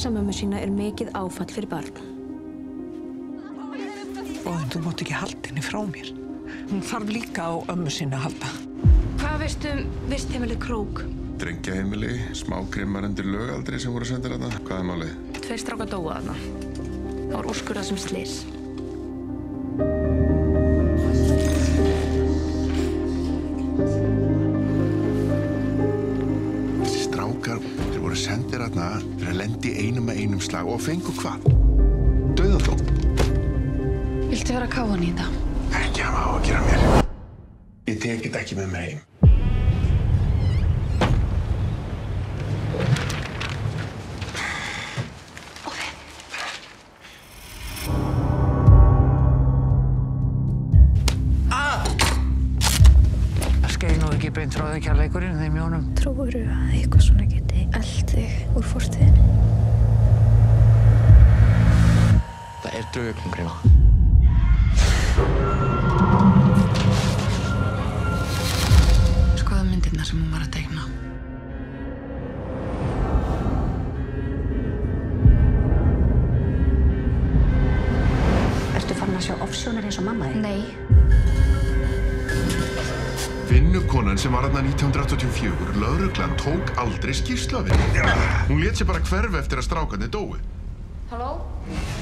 missa mömmu sína mikið áfall fyrir barn. Þú mátt ekki halda henni frá mér. Hún þarf líka á ömmu sinni að halda. Hvað veistu vistheimilið Krók? Drengjaheimili, smágrimmar undir lögaldri sem voru sendir þarna. Hvað er málið? 2 strákar dóu þarna. Það var úrskurðað sem slys. Þessi strákar, þeir voru sendir þarna fyrir að lendi einum með einum slag og fengu hvað? Dauðadóm. Viltu vera að káfa hann í þetta? Ekki hafa á að gera mér. Ég tek þetta ekki með mig heim. Það skeið nú ekki beint frá þig kærleikurinn þeim Jónum. Trúirðu að eitthvað svona geti elt þig úr fortíðinni? Það draugaklum gríma. Skoða myndirnar sem hún var að teikna. Ertu farin að sjá ofsjónir eins og mamma þín? Nei. Vinnukonan sem var þarna 1984, lögreglan tók aldrei skýrslu af henni. Hún lét sig bara hverfa eftir að strákarnir dóu. Halló?